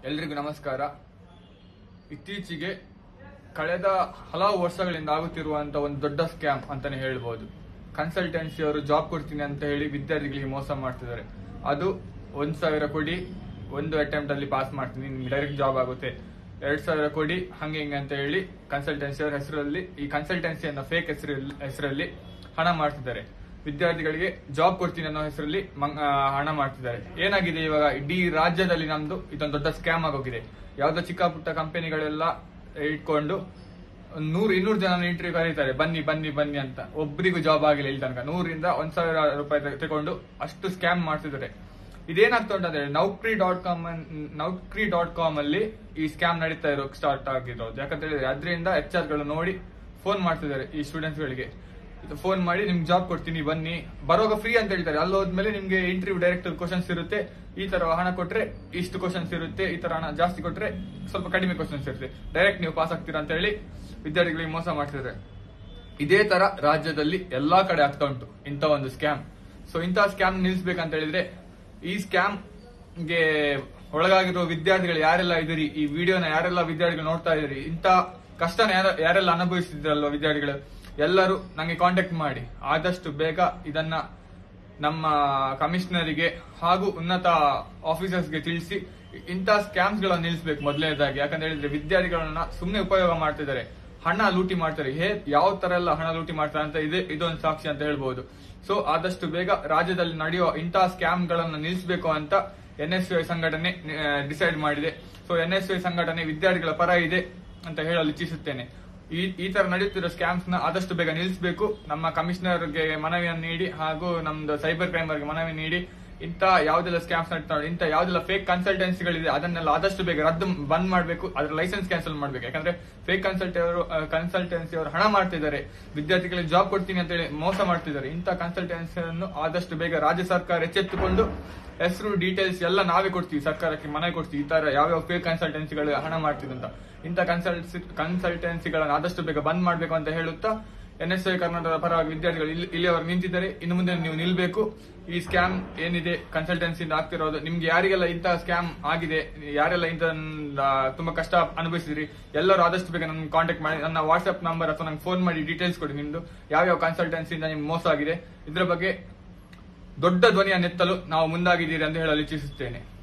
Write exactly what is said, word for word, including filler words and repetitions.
ಎಲ್ರಿಗೂ ನಮಸ್ಕಾರ. ಇತ್ತೀಚೆಗೆ ಕಳೆದ ಹಲವು ವರ್ಷಗಳಿಂದ ಆಗುತ್ತಿರುವಂತಹ ಒಂದು ದೊಡ್ಡ ಸ್ಕ್ಯಾಮ್ ಅಂತಾನೆ ಹೇಳ್ಬೋದು. ಕನ್ಸಲ್ಟೆನ್ಸಿ ಅವರು ಜಾಬ್ ಕೊಡ್ತೀನಿ ಅಂತ ಹೇಳಿ ವಿದ್ಯಾರ್ಥಿಗಳಿಗೆ ಮೋಸ ಮಾಡ್ತಿದ್ದಾರೆ. ಅದು ಒಂದ್ ಸಾವಿರ ಕೊಡಿ, ಒಂದು ಅಟೆಂಪ್ಟ್ ಅಲ್ಲಿ ಪಾಸ್ ಮಾಡ್ತೀನಿ, ನಿಮ್ಗೆ ಡೈರೆಕ್ಟ್ ಜಾಬ್ ಆಗುತ್ತೆ, ಎರಡ್ ಸಾವಿರ ಕೊಡಿ, ಹಂಗೆ ಹಿಂಗೆ ಅಂತ ಹೇಳಿ ಕನ್ಸಲ್ಟೆನ್ಸಿ ಅವರ ಹೆಸರಲ್ಲಿ, ಈ ಕನ್ಸಲ್ಟೆನ್ಸಿ ಅನ್ನೋ ಫೇಕ್ ಹೆಸರಲ್ಲಿ ಹಣ ಮಾಡ್ತಿದ್ದಾರೆ. ವಿದ್ಯಾರ್ಥಿಗಳಿಗೆ ಜಾಬ್ ಕೊಡ್ತೀನಿ ಅನ್ನೋ ಹೆಸರಲ್ಲಿ ಹಣ ಮಾಡ್ತಿದ್ದಾರೆ. ಏನಾಗಿದೆ ಇವಾಗ ಇಡೀ ರಾಜ್ಯದಲ್ಲಿ ನಮ್ದು ಇದೊಂದು ದೊಡ್ಡ ಸ್ಕ್ಯಾಮ್ ಆಗೋಗಿದೆ. ಯಾವ್ದೋ ಚಿಕ್ಕ ಪುಟ್ಟ ಕಂಪನಿಗಳೆಲ್ಲ ಇಟ್ಕೊಂಡು ನೂರ್ ಇನ್ನೂರು ಜನ ಇಂಟರ್ವ್ಯೂ ಕರೀತಾರೆ, ಬನ್ನಿ ಬನ್ನಿ ಬನ್ನಿ ಅಂತ. ಒಬ್ಬರಿಗೂ ಜಾಬ್ ಆಗಿಲ್ಲ ಇಲ್ಲಿ ತನಕ. ನೂರಿಂದ ಒಂದ್ ಸಾವಿರ ರೂಪಾಯಿ ತಗೊಂಡು ಅಷ್ಟು ಸ್ಕ್ಯಾಮ್ ಮಾಡ್ತಿದ್ದಾರೆ. ಇದೇನಾಗ್ತಾ ಉಂಟಂದ್ರೆ Naukri dot com Naukri dot com ಅಲ್ಲಿ ಈ ಸ್ಕ್ಯಾಮ್ ನಡೀತಾ ಇರೋ ಸ್ಟಾರ್ಟ್ ಆಗಿರೋದು. ಯಾಕಂತ ಹೇಳಿದ್ರೆ ಅದರಿಂದ ಎಚ್ ಆರ್ ಗಳು ನೋಡಿ ಫೋನ್ ಮಾಡ್ತಿದ್ದಾರೆ ಈ ಸ್ಟೂಡೆಂಟ್ಸ್ ಗಳಿಗೆ. ಫೋನ್ ಮಾಡಿ ನಿಮ್ಗೆ ಜಾಬ್ ಕೊಡ್ತೀನಿ ಬನ್ನಿ, ಬರುವಾಗ ಫ್ರೀ ಅಂತ ಹೇಳ್ತಾರೆ. ಅಲ್ಲಿ ಹೋದ್ಮೇಲೆ ನಿಮ್ಗೆ ಇಂಟರ್ವ್ಯೂ ಡೈರೆಕ್ಟ್ ಕ್ವಶನ್ಸ್ ಇರುತ್ತೆ. ಈ ತರ ಹಣ ಕೊಟ್ರೆ ಇಷ್ಟು ಕ್ವಶನ್ಸ್ ಇರುತ್ತೆ, ಈ ತರ ಹಣ ಜಾಸ್ತಿ ಕೊಟ್ರೆ ಸ್ವಲ್ಪ ಕಡಿಮೆ ಕ್ವಶನ್ಸ್ ಇರುತ್ತೆ, ಡೈರೆಕ್ಟ್ ನೀವು ಪಾಸ್ ಆಗ್ತೀರಾ ಅಂತ ಹೇಳಿ ವಿದ್ಯಾರ್ಥಿಗಳಿಗೆ ಮೋಸ ಮಾಡ್ತಿದ್ದಾರೆ. ಇದೇ ತರ ರಾಜ್ಯದಲ್ಲಿ ಎಲ್ಲಾ ಕಡೆ ಆಗ್ತಾ ಉಂಟು ಇಂಥ ಒಂದು ಸ್ಕ್ಯಾಮ್. ಸೊ ಇಂತಹ ಸ್ಕ್ಯಾಮ್ ನಿಲ್ಲಿಸಬೇಕಂತ ಹೇಳಿದ್ರೆ, ಈ ಸ್ಕ್ಯಾಮ್ ಗೆ ಒಳಗಾಗಿರುವ ವಿದ್ಯಾರ್ಥಿಗಳು ಯಾರೆಲ್ಲ ಇದ್ದೀರಿ, ಈ ವಿಡಿಯೋನ ಯಾರೆಲ್ಲ ವಿದ್ಯಾರ್ಥಿಗಳು ನೋಡ್ತಾ ಇದ್ದೀರಿ, ಇಂಥ ಕಷ್ಟನ ಯಾರೆಲ್ಲ ಅನುಭವಿಸಿದ್ರಲ್ವ ವಿದ್ಯಾರ್ಥಿಗಳು, ಎಲ್ಲರೂ ನಂಗೆ ಕಾಂಟ್ಯಾಕ್ಟ್ ಮಾಡಿ. ಆದಷ್ಟು ಬೇಗ ಇದನ್ನ ನಮ್ಮ ಕಮಿಷನರಿಗೆ ಹಾಗೂ ಉನ್ನತ ಆಫೀಸರ್ಸ್ಗೆ ತಿಳಿಸಿ ಇಂತಹ ಸ್ಕ್ಯಾಮ್ಸ್ ಗಳನ್ನ ನಿಲ್ಲಿಸಬೇಕು ಮೊದಲನೇದಾಗಿ. ಯಾಕಂತ ಹೇಳಿದ್ರೆ ವಿದ್ಯಾರ್ಥಿಗಳನ್ನ ಸುಮ್ಮನೆ ಉಪಯೋಗ ಮಾಡ್ತಿದ್ದಾರೆ, ಹಣ ಲೂಟಿ ಮಾಡ್ತಾರೆ. ಹೇ ಯಾವ ತರ ಎಲ್ಲ ಹಣ ಲೂಟಿ ಮಾಡ್ತಾರೆ ಅಂತ ಇದೆ ಇದೊಂದು ಸಾಕ್ಷಿ ಅಂತ ಹೇಳ್ಬಹುದು. ಸೊ ಆದಷ್ಟು ಬೇಗ ರಾಜ್ಯದಲ್ಲಿ ನಡೆಯುವ ಇಂತಹ ಸ್ಕ್ಯಾಮ್ ಗಳನ್ನ ನಿಲ್ಲಿಸಬೇಕು ಅಂತ ಎನ್ ಎಸ್ ಯು ಐ ಸಂಘಟನೆ ಡಿಸೈಡ್ ಮಾಡಿದೆ. So N S U I ಸಂಘಟನೆ ವಿದ್ಯಾರ್ಥಿಗಳ ಪರ ಇದೆ ಅಂತ ಹೇಳಲು ಇಚ್ಛಿಸುತ್ತೇನೆ. ಈ ಈ ತರ ನಡೆಯುತ್ತಿರೋ ಸ್ಕ್ಯಾಮ್ಸ್ ನ ಆದಷ್ಟು ಬೇಗ ನಿಲ್ಲಿಸಬೇಕು. ನಮ್ಮ ಕಮಿಷನರ್ಗೆ ಮನವಿಯನ್ನು ನೀಡಿ ಹಾಗೂ ನಮ್ದು ಸೈಬರ್ ಕ್ರೈಮ್ ಅವರಿಗೆ ಮನವಿ ನೀಡಿ ಇಂತ ಯಾವ್ದೆಲ್ಲ ಸ್ಕ್ಯಾಮ್ಸ್ ನಡೀತಾ ಇಂತ ಯಾವ್ದೆಲ್ಲ ಫೇಕ್ ಕನ್ಸಲ್ಟೆನ್ಸಿಗಳಿದೆ ಅದನ್ನೆಲ್ಲ ಆದಷ್ಟು ಬೇಗ ರದ್ದು ಬಂದ್ ಮಾಡಬೇಕು, ಅದ್ರ ಲೈಸೆನ್ಸ್ ಕ್ಯಾನ್ಸಲ್ ಮಾಡಬೇಕು. ಯಾಕಂದ್ರೆ ಫೇಕ್ ಕನ್ಸಲ್ಟೆ ಅವರು ಕನ್ಸಲ್ಟೆನ್ಸಿ ಅವರು ಹಣ ಮಾಡ್ತಿದ್ದಾರೆ, ವಿದ್ಯಾರ್ಥಿಗಳಿಗೆ ಜಾಬ್ ಕೊಡ್ತೀನಿ ಅಂತ ಹೇಳಿ ಮೋಸ ಮಾಡ್ತಿದ್ದಾರೆ. ಇಂಥ ಕನ್ಸಲ್ಟೆನ್ಸಿಯನ್ನು ಆದಷ್ಟು ಬೇಗ ರಾಜ್ಯ ಸರ್ಕಾರ ಎಚ್ಚೆತ್ತುಕೊಂಡು ಹೆಸರು ಡೀಟೇಲ್ಸ್ ಎಲ್ಲ ನಾವೇ ಕೊಡ್ತೀವಿ, ಸರ್ಕಾರಕ್ಕೆ ಮನವಿ ಕೊಡ್ತೀವಿ. ಈ ತರ ಯಾವ್ಯಾವ ಫೇಕ್ ಕನ್ಸಲ್ಟೆನ್ಸಿಗಳು ಹಣ ಮಾಡ್ತಿದ್ದಂತ ಇಂಥ ಕನ್ಸಲ್ಟೆನ್ಸಿ ಕನ್ಸಲ್ಟೆನ್ಸಿಗಳನ್ನು ಆದಷ್ಟು ಬೇಗ ಬಂದ್ ಮಾಡಬೇಕು ಅಂತ ಹೇಳುತ್ತಾ ಎನ್ ಎಸ್ ಐ ಕರ್ನಾಟಕದ ಪರವಾಗಿ ವಿದ್ಯಾರ್ಥಿಗಳು ಇಲ್ಲಿ ಅವರು ನಿಂತಿದ್ದಾರೆ. ಇನ್ನು ಮುಂದೆ ನೀವು ನಿಲ್ಬೇಕು. ಈ ಸ್ಕ್ಯಾಮ್ ಏನಿದೆ ಕನ್ಸಲ್ಟೆನ್ಸಿಯಿಂದ ಆಗ್ತಿರೋದು, ನಿಮ್ಗೆ ಯಾರಿಗೆಲ್ಲ ಇಂತಹ ಸ್ಕ್ಯಾಮ್ ಆಗಿದೆ, ಯಾರೆಲ್ಲ ಇಂತ ತುಂಬಾ ಕಷ್ಟ ಅನುಭವಿಸಿದ್ರಿ, ಎಲ್ಲರೂ ಆದಷ್ಟು ಬೇಗ ನನ್ನ ಕಾಂಟ್ಯಾಕ್ಟ್ ಮಾಡಿ. ನನ್ನ ವಾಟ್ಸ್ಆಪ್ ನಂಬರ್ ಅಥವಾ ನಂಗೆ ಫೋನ್ ಮಾಡಿ ಡೀಟೇಲ್ಸ್ ಕೊಡಿ, ನಿಮ್ದು ಯಾವ್ಯಾವ ಕನ್ಸಲ್ಟೆನ್ಸಿಯಿಂದ ನಿಮ್ಗೆ ಮೋಸ ಆಗಿದೆ, ಇದ್ರ ಬಗ್ಗೆ ದೊಡ್ಡ ಧ್ವನಿಯನ್ನೆತ್ತಲು ನಾವು ಮುಂದಾಗಿದ್ದೀರಿ ಅಂತ ಹೇಳಲು ಇಚ್ಛಿಸುತ್ತೇನೆ.